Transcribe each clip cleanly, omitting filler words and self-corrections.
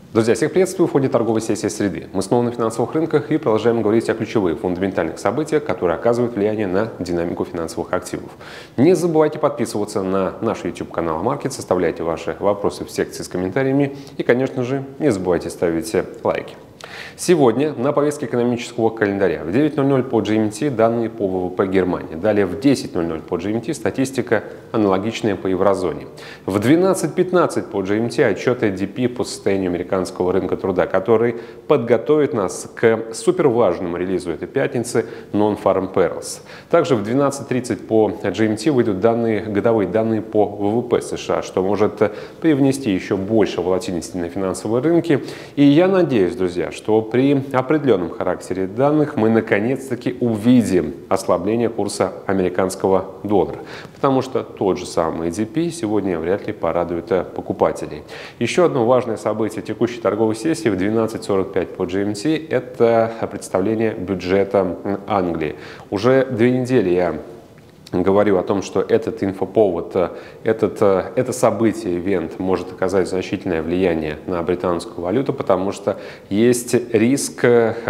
Друзья, всех приветствую в ходе торговой сессии среды. Мы снова на финансовых рынках и продолжаем говорить о ключевых фундаментальных событиях, которые оказывают влияние на динамику финансовых активов. Не забывайте подписываться на наш YouTube-канал Markets, оставляйте ваши вопросы в секции с комментариями и, конечно же, не забывайте ставить лайки. Сегодня на повестке экономического календаря в 9:00 по GMT данные по ВВП Германии. Далее в 10:00 по GMT статистика аналогичная по еврозоне. В 12:15 по GMT отчет ADP по состоянию американского рынка труда, который подготовит нас к суперважному релизу этой пятницы Non-Farm Payrolls. Также в 12:30 по GMT выйдут годовые данные по ВВП США, что может привнести еще больше волатильности на финансовые рынки. И я надеюсь, друзья, что при определенном характере данных мы наконец-таки увидим ослабление курса американского доллара, потому что тот же самый ADP сегодня вряд ли порадует покупателей. Еще одно важное событие текущей торговой сессии в 12:45 по GMT – это представление бюджета Англии. Уже 2 недели я говорю о том, что этот инфоповод, это событие, ивент может оказать значительное влияние на британскую валюту, потому что есть риск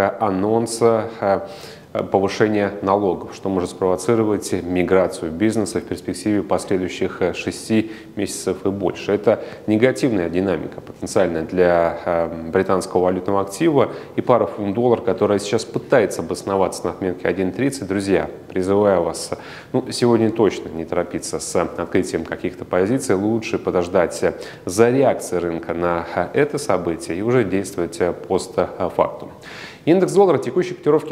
анонса повышения налогов, что может спровоцировать миграцию бизнеса в перспективе последующих 6 месяцев и больше. Это негативная динамика потенциально для британского валютного актива, и пара фунт-доллар, которая сейчас пытается обосноваться на отметке 1.30. Друзья, призываю вас сегодня точно не торопиться с открытием каких-то позиций, лучше подождать за реакцией рынка на это событие и уже действовать постфактум. Индекс доллара текущей котировки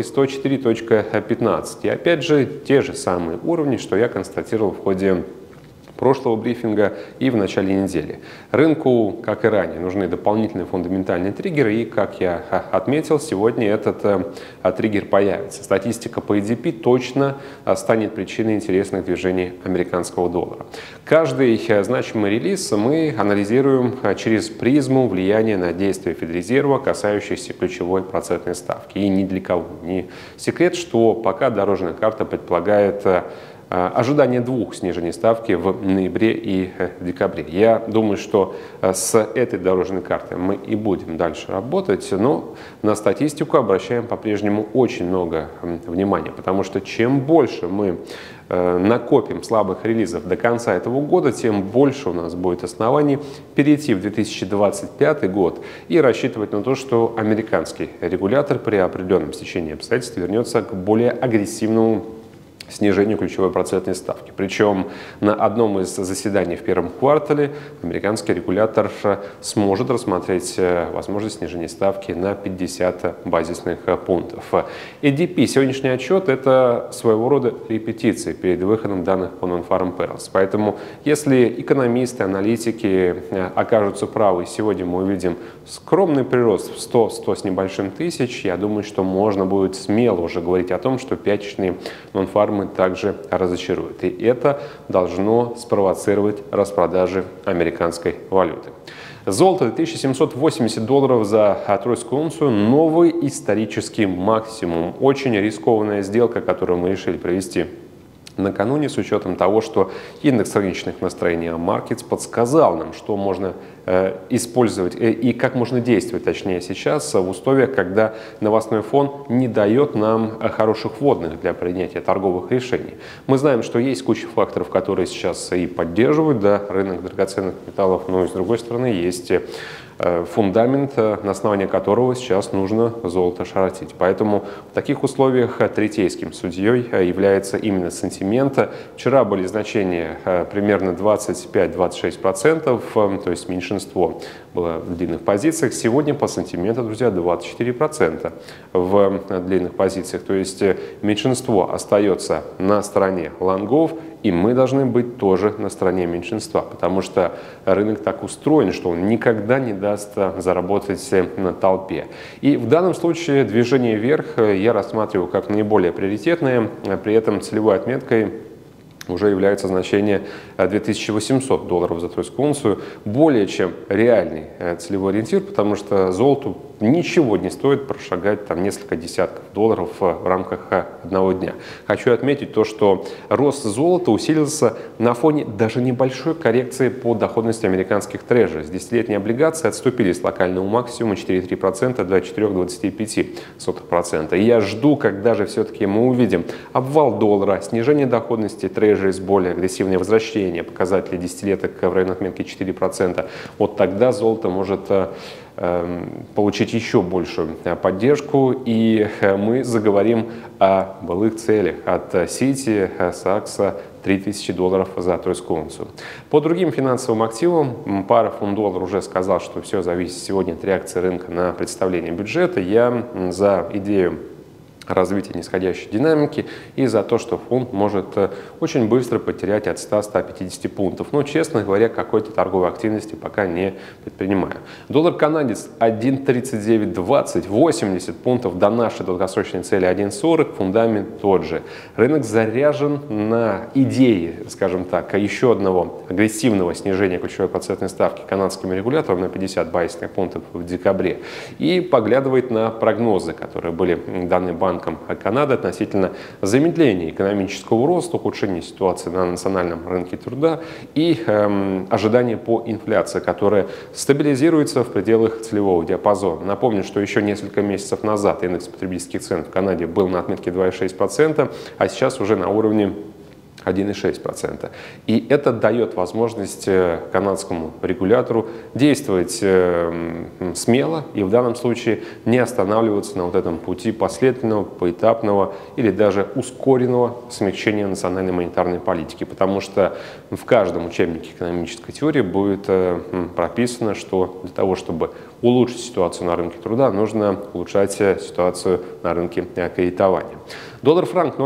104.15. И опять же, те же самые уровни, что я констатировал в ходе прошлого брифинга и в начале недели. Рынку, как и ранее, нужны дополнительные фундаментальные триггеры, и, как я отметил, сегодня этот триггер появится. Статистика по ADP точно станет причиной интересных движений американского доллара. Каждый значимый релиз мы анализируем через призму влияния на действия Федрезерва, касающихся ключевой процентной ставки. И ни для кого не секрет, что пока дорожная карта предполагает ожидание 2 снижений ставки в ноябре и декабре. Я думаю, что с этой дорожной картой мы и будем дальше работать, но на статистику обращаем по-прежнему очень много внимания, потому что чем больше мы накопим слабых релизов до конца этого года, тем больше у нас будет оснований перейти в 2025 год и рассчитывать на то, что американский регулятор при определенном стечении обстоятельств вернется к более агрессивному снижению ключевой процентной ставки. Причем на одном из заседаний в первом квартале американский регулятор сможет рассмотреть возможность снижения ставки на 50 базисных пунктов. ADP, сегодняшний отчет, это своего рода репетиция перед выходом данных по Non-Farm Payrolls. Поэтому, если экономисты, аналитики окажутся правы, сегодня мы увидим скромный прирост в 100 с небольшим тысяч, я думаю, что можно будет смело уже говорить о том, что пятничные Non-Farm также разочарует. И это должно спровоцировать распродажи американской валюты. Золото $2780 за тройскую унцию, новый исторический максимум. Очень рискованная сделка, которую мы решили провести накануне, с учетом того, что индекс рыночных настроений Markets подсказал нам, что можно использовать и как можно действовать, точнее, сейчас в условиях, когда новостной фон не дает нам хороших вводных для принятия торговых решений. Мы знаем, что есть куча факторов, которые сейчас и поддерживают рынок драгоценных металлов, но и с другой стороны есть фундамент, на основании которого сейчас нужно золото шортить. Поэтому в таких условиях третейским судьей является именно сентимент. Вчера были значения примерно 25-26%, то есть меньшинство было в длинных позициях. Сегодня по сентименту, друзья, 24% в длинных позициях. То есть меньшинство остается на стороне лонгов, и мы должны быть тоже на стороне меньшинства, потому что рынок так устроен, что он никогда не даст заработать на толпе. И в данном случае движение вверх я рассматриваю как наиболее приоритетное, при этом целевой отметкой уже является значение $2800 за тройскую унцию, более чем реальный целевой ориентир, потому что золоту ничего не стоит прошагать там несколько десятков долларов в рамках одного дня. Хочу отметить то, что рост золота усилился на фоне даже небольшой коррекции по доходности американских трежерис. Десятилетние облигации отступили с локального максимума 4,3% до 4,25%. И я жду, когда же все-таки мы увидим обвал доллара, снижение доходности трежерис, более агрессивное возвращение показателей десятилеток в районе отметки 4%. Вот тогда золото может получить еще большую поддержку, и мы заговорим о былых целях от Сити, Сакса, $3000 за тройскую унцию. По другим финансовым активам пара фунт-доллар уже сказал, что все зависит сегодня от реакции рынка на представление бюджета. Я за идею развития нисходящей динамики и за то, что фунт может очень быстро потерять от 100-150 пунктов. Но, честно говоря, какой-то торговой активности пока не предпринимаю. Доллар-канадец 1.3920, 80 пунктов до нашей долгосрочной цели 1.40, фундамент тот же. Рынок заряжен на идеи, скажем так, еще одного агрессивного снижения ключевой процентной ставки канадским регулятором на 50 базисных пунктов в декабре и поглядывает на прогнозы, которые были даны банком Канады относительно замедления экономического роста, ухудшения ситуации на национальном рынке труда и ожидания по инфляции, которая стабилизируется в пределах целевого диапазона. Напомню, что еще несколько месяцев назад индекс потребительских цен в Канаде был на отметке 2,6%, а сейчас уже на уровне 1,6%. И это дает возможность канадскому регулятору действовать смело и в данном случае не останавливаться на вот этом пути последовательного, поэтапного или даже ускоренного смягчения национальной монетарной политики. Потому что в каждом учебнике экономической теории будет прописано, что для того, чтобы улучшить ситуацию на рынке труда, нужно улучшать ситуацию на рынке кредитования. Доллар-франк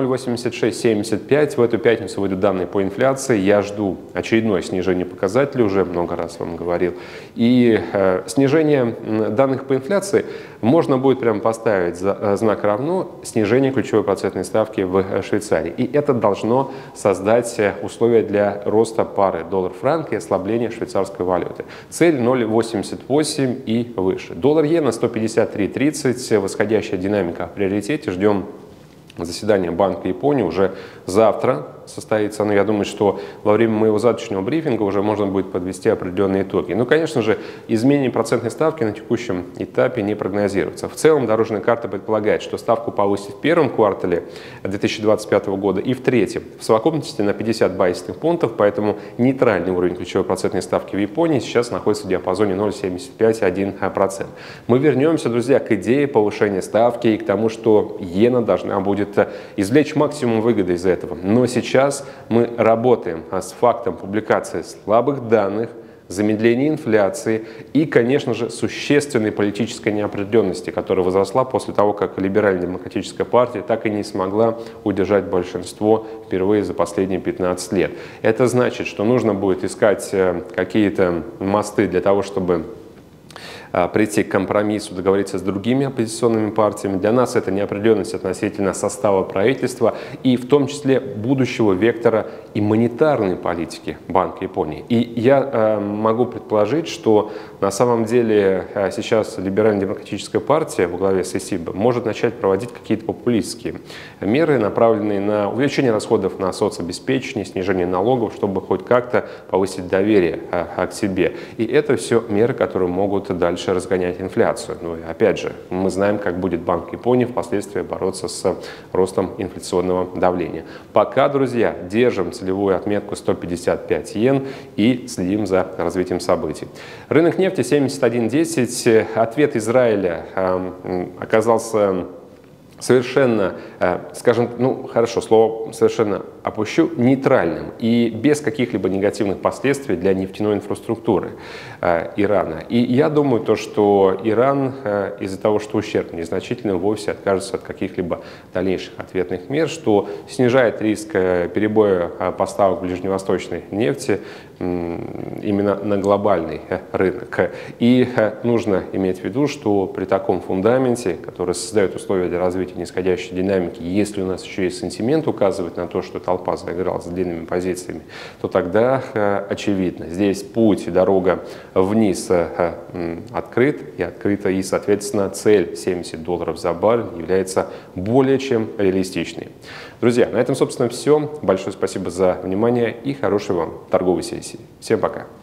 0,8675. В эту пятницу выйдут данные по инфляции. Я жду очередное снижение показателей, уже много раз вам говорил. И снижение данных по инфляции можно будет прямо поставить знак равно снижению ключевой процентной ставки в Швейцарии. И это должно создать условия для роста пары доллар-франк и ослабления швейцарской валюты. Цель 0,88 и выше. Доллар-иена 153.30. Восходящая динамика в приоритете. Ждем заседание Банка Японии уже завтра состоится. Но я думаю, что во время моего завтрашнего брифинга уже можно будет подвести определенные итоги. Ну, конечно же, изменение процентной ставки на текущем этапе не прогнозируется. В целом, дорожная карта предполагает, что ставку повысит в первом квартале 2025 года и в третьем. В совокупности на 50 базисных пунктов, поэтому нейтральный уровень ключевой процентной ставки в Японии сейчас находится в диапазоне 0,75-1%. Мы вернемся, друзья, к идее повышения ставки и к тому, что иена должна будет извлечь максимум выгоды из этого. Но сейчас мы работаем с фактом публикации слабых данных, замедления инфляции и, конечно же, существенной политической неопределенности, которая возросла после того, как либерально-демократическая партия так и не смогла удержать большинство впервые за последние 15 лет. Это значит, что нужно будет искать какие-то мосты для того, чтобы прийти к компромиссу, договориться с другими оппозиционными партиями. Для нас это неопределенность относительно состава правительства и в том числе будущего вектора и монетарной политики Банка Японии. И я могу предположить, что на самом деле сейчас либерально-демократическая партия во главе с ИСИБ может начать проводить какие-то популистские меры, направленные на увеличение расходов на соцобеспечение, снижение налогов, чтобы хоть как-то повысить доверие к себе. И это все меры, которые могут дальше разгонять инфляцию. Но опять же, мы знаем, как будет Банк Японии впоследствии бороться с ростом инфляционного давления. Пока, друзья, держим целевую отметку 155 йен и следим за развитием событий. Рынок нефти 71.10. Ответ Израиля оказался совершенно, скажем, ну хорошо, слово совершенно опущу, нейтральным и без каких-либо негативных последствий для нефтяной инфраструктуры Ирана. И я думаю, то, что Иран из-за того, что ущерб незначительный, вовсе откажется от каких-либо дальнейших ответных мер, что снижает риск перебоя поставок ближневосточной нефти именно на глобальный рынок. И нужно иметь в виду, что при таком фундаменте, который создает условия для развития нисходящей динамики, если у нас еще есть сентимент, указывает на то, что толпа толпа заиграла с длинными позициями, то тогда, очевидно, здесь путь и дорога вниз открыт и открыта, и, соответственно, цель $70 за баррель является более чем реалистичной. Друзья, на этом, собственно, все. Большое спасибо за внимание и хорошей вам торговой сессии. Всем пока!